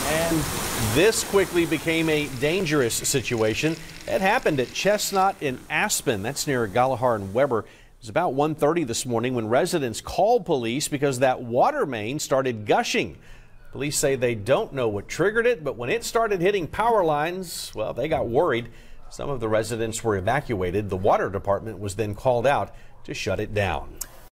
And this quickly became a dangerous situation. It happened at Chestnut and Aspen. That's near Galahar and Weber. It was about 1:30 this morning when residents called police because that water main started gushing. Police say they don't know what triggered it, but when it started hitting power lines, well, they got worried. Some of the residents were evacuated. The water department was then called out to shut it down.